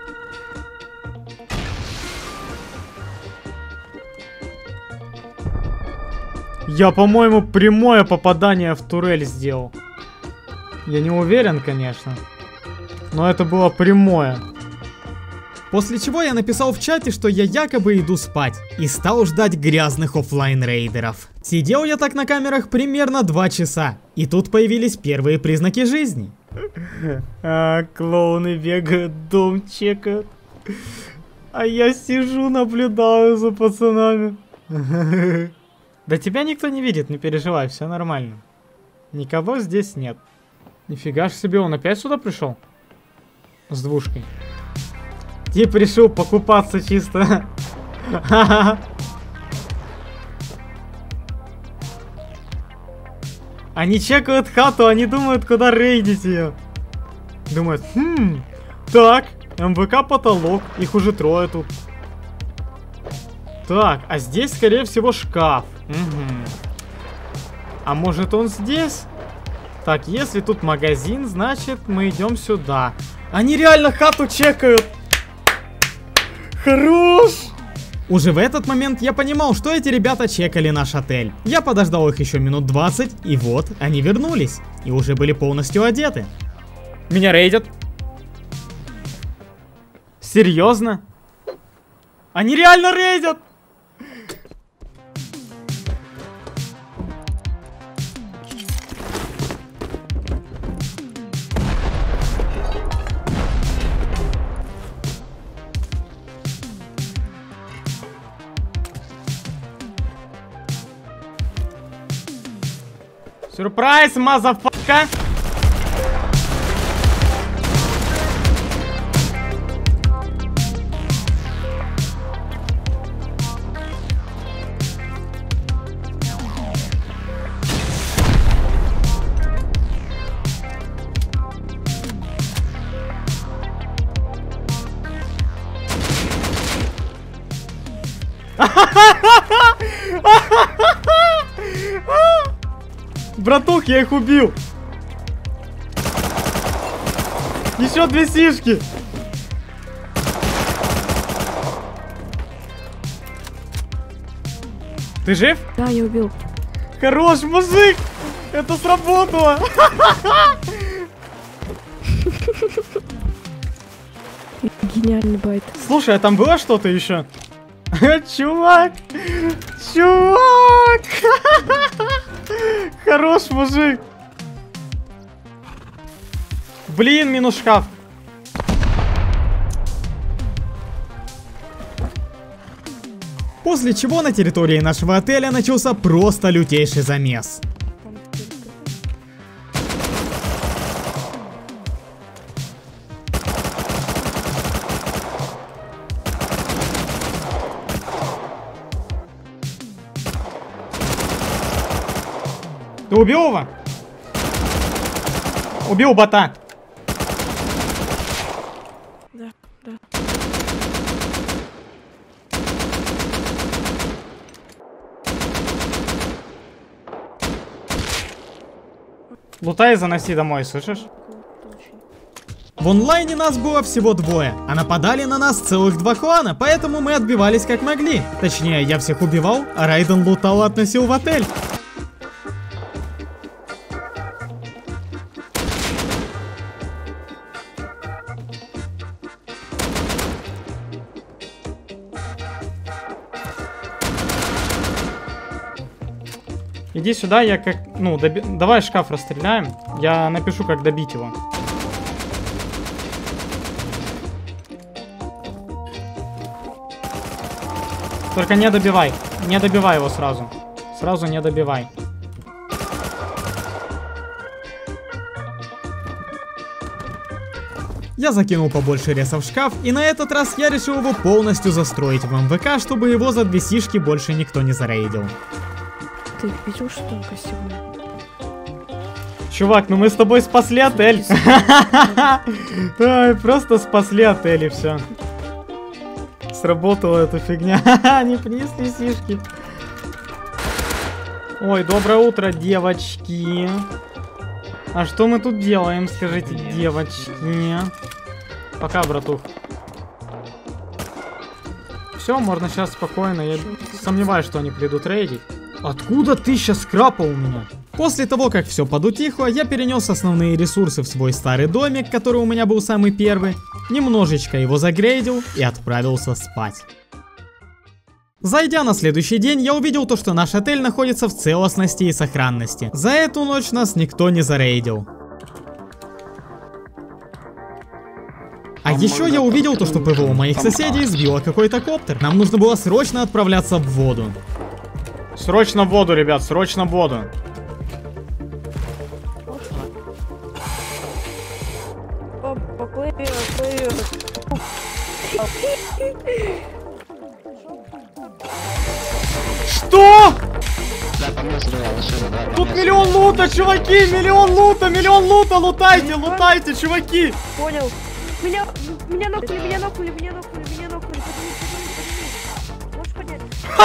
Я, по-моему, прямое попадание в турель сделал. Я не уверен, конечно. Но это было прямое. После чего я написал в чате, что я якобы иду спать, и стал ждать грязных оффлайн рейдеров. Сидел я так на камерах примерно два часа, и тут появились первые признаки жизни. А, клоуны бегают, дом чекают. А я сижу, наблюдаю за пацанами. Да тебя никто не видит, не переживай, все нормально. Никого здесь нет. Нифига ж себе, он опять сюда пришел? С двушкой. Ты пришел покупаться чисто. Они чекают хату, они думают, куда рейдить ее. Думают, хм, так, МВК потолок, их уже трое тут. Так, а здесь, скорее всего, шкаф. Угу. А может он здесь? Так, если тут магазин, значит мы идем сюда. Они реально хату чекают. Хорош! Уже в этот момент я понимал, что эти ребята чекали наш отель. Я подождал их еще минут двадцать, и вот, они вернулись. И уже были полностью одеты. Меня рейдят. Серьезно? Они реально рейдят! Сюрприз, мазафака! Братух, я их убил. Еще две сишки. Ты жив? Да, я убил. Хорош, мужик! Это сработало! Гениальный байт. Слушай, а там было что-то еще? Чувак! Чувак! Хорош мужик! Блин, минус шкаф. После чего на территории нашего отеля начался просто лютейший замес. Ты убил его? Убил бота. Да, да. Лутай и заноси домой, слышишь? В онлайне нас было всего двое, а нападали на нас целых два клана, поэтому мы отбивались как могли. Точнее, я всех убивал, а Райден лутал и относил в отель. Иди сюда, я как... Ну, доби... давай шкаф расстреляем. Я напишу, как добить его. Только не добивай. Не добивай его сразу. Сразу не добивай. Я закинул побольше реса в шкаф, и на этот раз я решил его полностью застроить в эм вэ ка, чтобы его за две сишки больше никто не зарейдил. Ты видел, что он костюмный? Чувак, ну мы с тобой спасли отель. Ай, просто спасли отель и все. Сработала эта фигня. Не принесли сишки. Ой, доброе утро, девочки. А что мы тут делаем, скажите, девочки? Пока, братух. Все, можно сейчас спокойно. Я сомневаюсь, что они придут рейдить. Откуда тысяча скрапа у меня? После того, как все подутихло, я перенес основные ресурсы в свой старый домик, который у меня был самый первый, немножечко его загрейдил и отправился спать. Зайдя на следующий день, я увидел то, что наш отель находится в целостности и сохранности. За эту ночь нас никто не зарейдил. А еще я увидел то, что ПВО моих соседей сбило какой-то коптер. Нам нужно было срочно отправляться в воду. Срочно в воду, ребят, срочно в воду. Что? Тут миллион лута, чуваки, миллион лута, миллион лута, лутайте, лутайте, чуваки. Понял. Меня, меня нокнули, меня нокнули, меня нокнули, меня нокнули. Можешь поднять?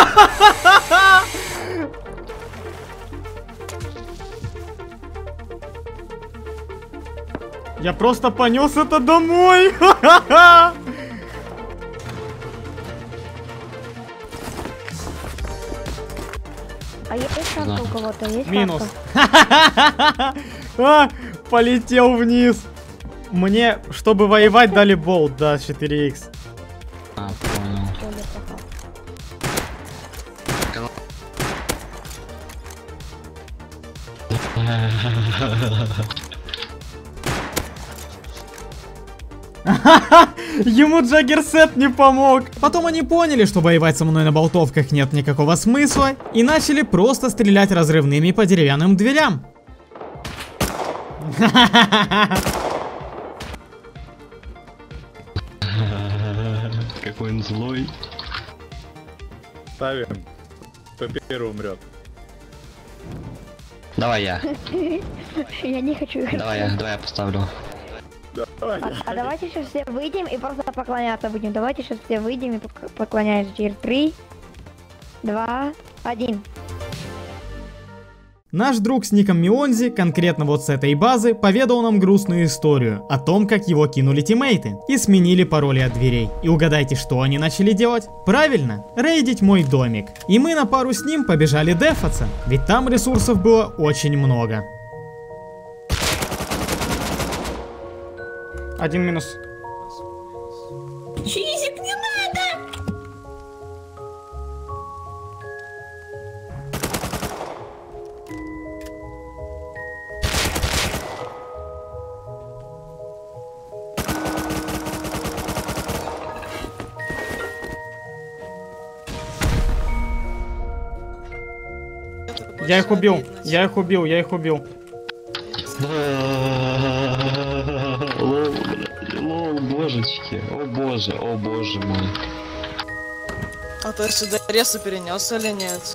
Я просто понес это домой. А есть шанс у кого-то? Есть Минус. шанс? А, полетел вниз. Мне, чтобы воевать, дали болт, да, четыре икс. А, понял. Ему Джаггерсет не помог. Потом они поняли, что воевать со мной на болтовках нет никакого смысла, и начали просто стрелять разрывными по деревянным дверям. Какой он злой. Ставим. Кто первый умрет. Давай я. Я не хочу играть. Давай я, давай я поставлю. Давай. А, а давайте сейчас все выйдем и просто поклоняться будем. Давайте сейчас все выйдем и пок- поклоняемся через три, два, один. Наш друг с ником Мионзи, конкретно вот с этой базы, поведал нам грустную историю о том, как его кинули тиммейты и сменили пароли от дверей. И угадайте, что они начали делать? Правильно, рейдить мой домик. И мы на пару с ним побежали дефаться, ведь там ресурсов было очень много. Один минус. Чизик, не надо! Я их убил, я их убил, я их убил. Лол, лол, божечки, о боже, о боже мой. А ты сюда ресу перенес или нет?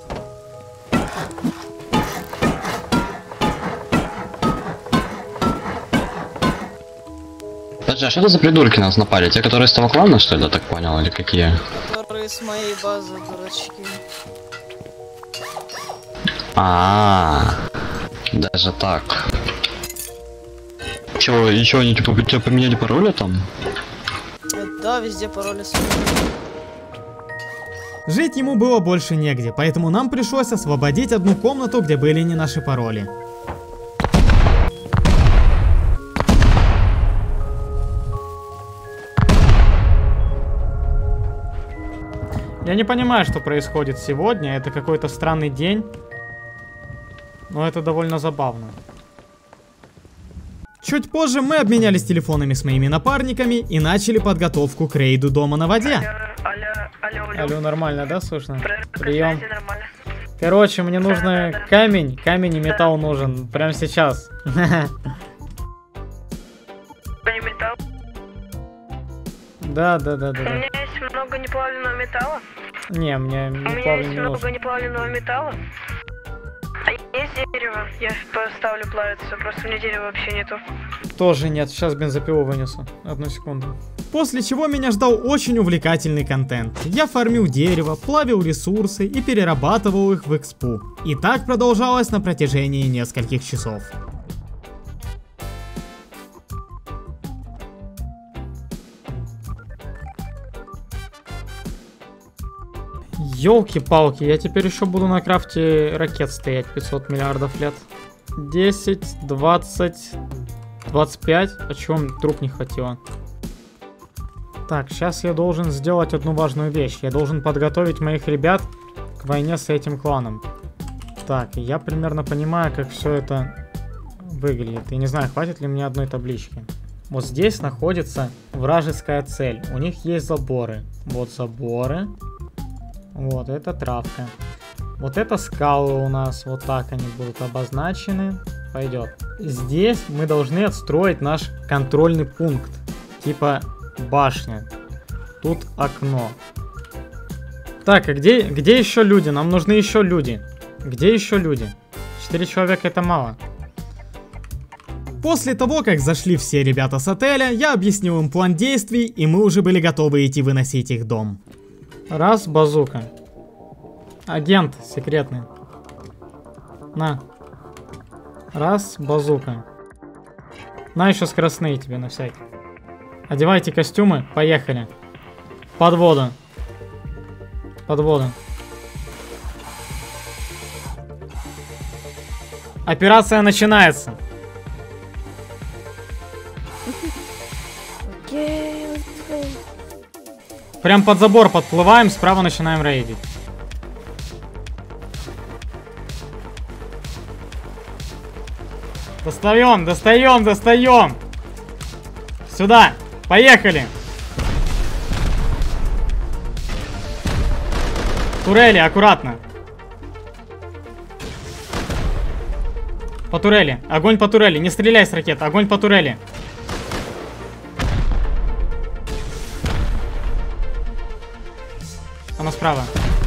Подожди, а что это за придурки нас напали? Те, которые из того клана, что ли, я так понял, или какие? Которые с моей базы, дурачки. А, даже так. Чё, и чё, они типа тебя поменяли пароли там? Да, везде пароли с... Жить ему было больше негде, поэтому нам пришлось освободить одну комнату, где были не наши пароли. Я не понимаю, что происходит сегодня. Это какой-то странный день. Но это довольно забавно. Чуть позже мы обменялись телефонами с моими напарниками и начали подготовку к рейду дома на воде. Алло, алло, алло. Алло, нормально, да, слышно? Прием. Короче, мне нужно камень, камень и металл нужен. Прямо сейчас. Металл? Да, да, да, да. У меня есть много неплавленного металла. Не, мне У меня неплавленный есть не много нужен. неплавленного металла. А есть дерево? Я поставлю плавиться, просто у меня дерева вообще нету. Тоже нет, сейчас бензопилу вынесу. Одну секунду. После чего меня ждал очень увлекательный контент. Я фармил дерево, плавил ресурсы и перерабатывал их в экспу. И так продолжалось на протяжении нескольких часов. Ёлки-палки, я теперь еще буду на крафте ракет стоять пятьсот миллиардов лет. десять, двадцать, двадцать пять. А чего мне труп не хватило? Так, сейчас я должен сделать одну важную вещь. Я должен подготовить моих ребят к войне с этим кланом. Так, я примерно понимаю, как все это выглядит. Я не знаю, хватит ли мне одной таблички. Вот здесь находится вражеская цель. У них есть заборы. Вот заборы. Вот, это травка. Вот это скалы у нас. Вот так они будут обозначены. Пойдет. Здесь мы должны отстроить наш контрольный пункт. Типа башня. Тут окно. Так, а где, где еще люди? Нам нужны еще люди. Где еще люди? Четыре человека это мало. После того, как зашли все ребята с отеля, я объяснил им план действий, и мы уже были готовы идти выносить их дом. Раз, базука. Агент секретный. На. Раз, базука. На еще скоростные тебе на всякий. Одевайте костюмы, поехали. Под воду. Под воду. Операция начинается. Прям под забор подплываем, справа начинаем рейдить. Достаем, достаем, достаем. Сюда, поехали. Турели, аккуратно. По турели, огонь по турели, не стреляй с ракет, огонь по турели. Она справа.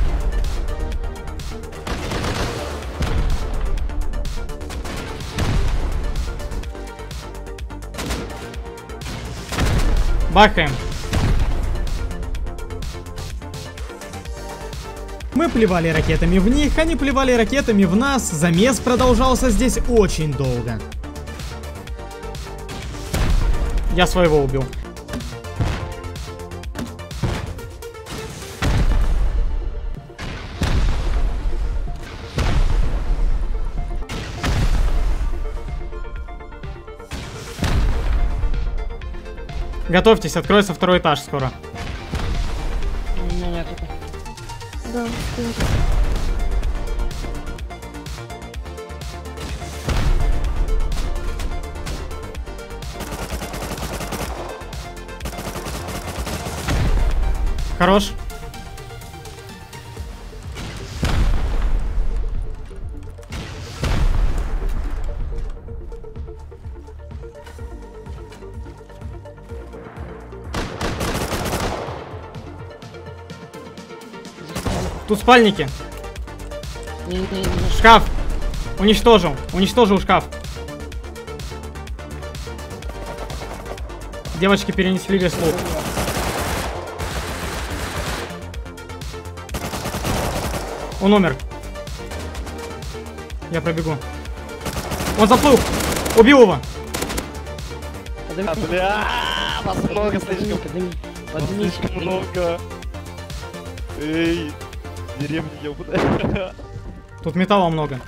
Бахаем. Мы плевали ракетами в них, они плевали ракетами в нас. Замес продолжался здесь очень долго. Я своего убил. Готовьтесь, откроется второй этаж скоро. У меня нету. Да, Тут спальники. Не, не, не. Шкаф. Уничтожил. Уничтожил шкаф. Девочки перенесли весь лут. Он умер. Я пробегу. Он заплыл. Убил его. Бля, вас много слишком. Слишком много. Эй, деревня ёбаная. Тут металла много.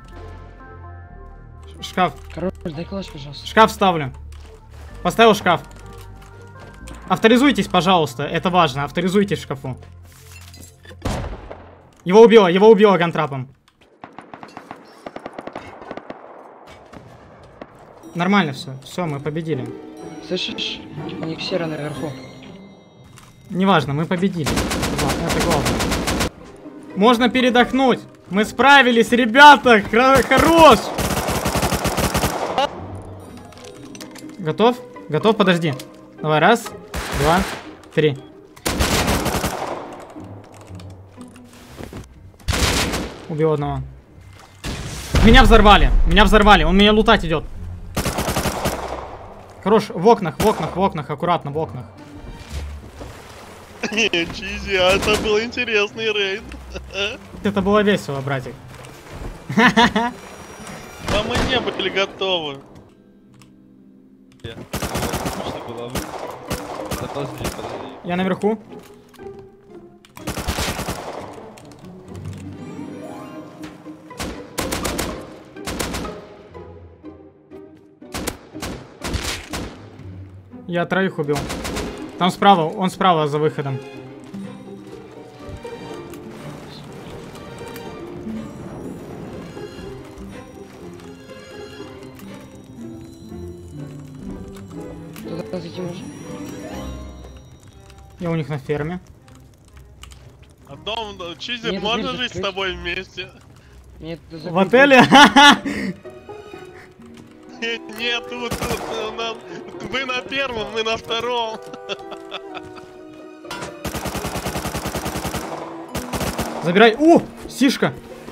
Шкаф. Король, дай класс, пожалуйста. Шкаф ставлю. Поставил шкаф. Авторизуйтесь, пожалуйста. Это важно. Авторизуйтесь в шкафу. Его убило, его убило гантрапом. Нормально все. Все, мы победили. Слышишь? У них сера наверху. Неважно, мы победили. Это главное. Можно передохнуть. Мы справились, ребята. Хорош. Готов? Готов? Подожди. Давай, раз, два, три. Убил одного. Меня взорвали. Меня взорвали. Он меня лутать идет. Хорош. В окнах, в окнах, в окнах. Аккуратно, в окнах. Не, Чизи, а это был интересный рейд. Это было весело, братик. А мы не были готовы. Я наверху. Я троих убил. Там справа, он справа за выходом. Туда зайти можно? Я у них на ферме. А дом, Чизи, можно жить с тобой вместе? Нет, в отеле? Нет, тут, тут, нам, вы на первом, мы на втором. Забирай. О, сишка.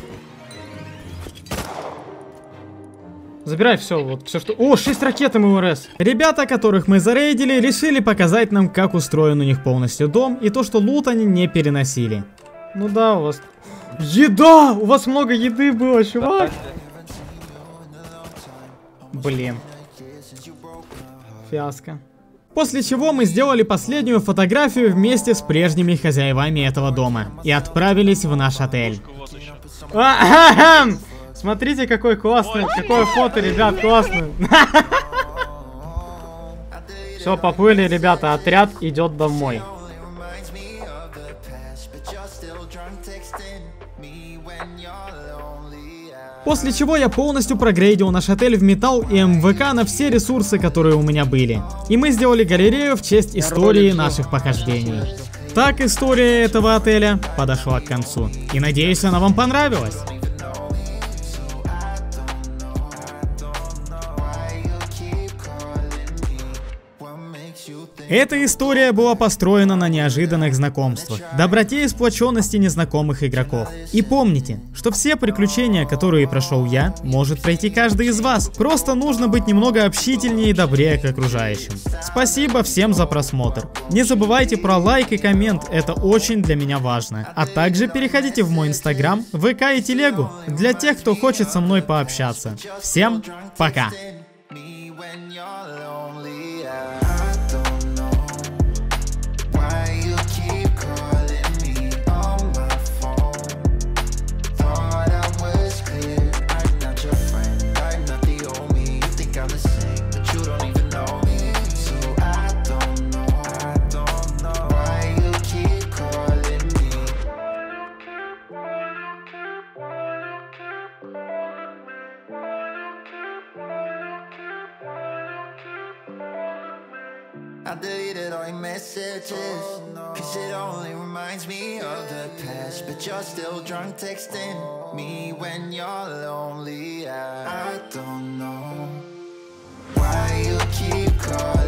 Забирай все, вот все что... О, шесть ракет эм эл эр эс. Ребята, которых мы зарейдили, решили показать нам, как устроен у них полностью дом, и то, что лут они не переносили. Ну да, у вас... Еда! У вас много еды было, чувак. Блин. Фиаско. После чего мы сделали последнюю фотографию вместе с прежними хозяевами этого дома и отправились в наш отель. Смотрите, какой классный, какое фото, ребят, классное. Все, поплыли, ребята, отряд идет домой. После чего я полностью прогрейдил наш отель в металл и эм вэ ка на все ресурсы, которые у меня были. И мы сделали галерею в честь истории наших похождений. Так история этого отеля подошла к концу. И надеюсь, она вам понравилась. Эта история была построена на неожиданных знакомствах, доброте и сплоченности незнакомых игроков. И помните, что все приключения, которые прошел я, может пройти каждый из вас. Просто нужно быть немного общительнее и добрее к окружающим. Спасибо всем за просмотр. Не забывайте про лайк и коммент, это очень для меня важно. А также переходите в мой инстаграм, вэ ка и телегу, для тех, кто хочет со мной пообщаться. Всем пока! I deleted all your messages, cause it only reminds me of the past. But you're still drunk texting me when you're lonely. I, I don't know why you keep calling.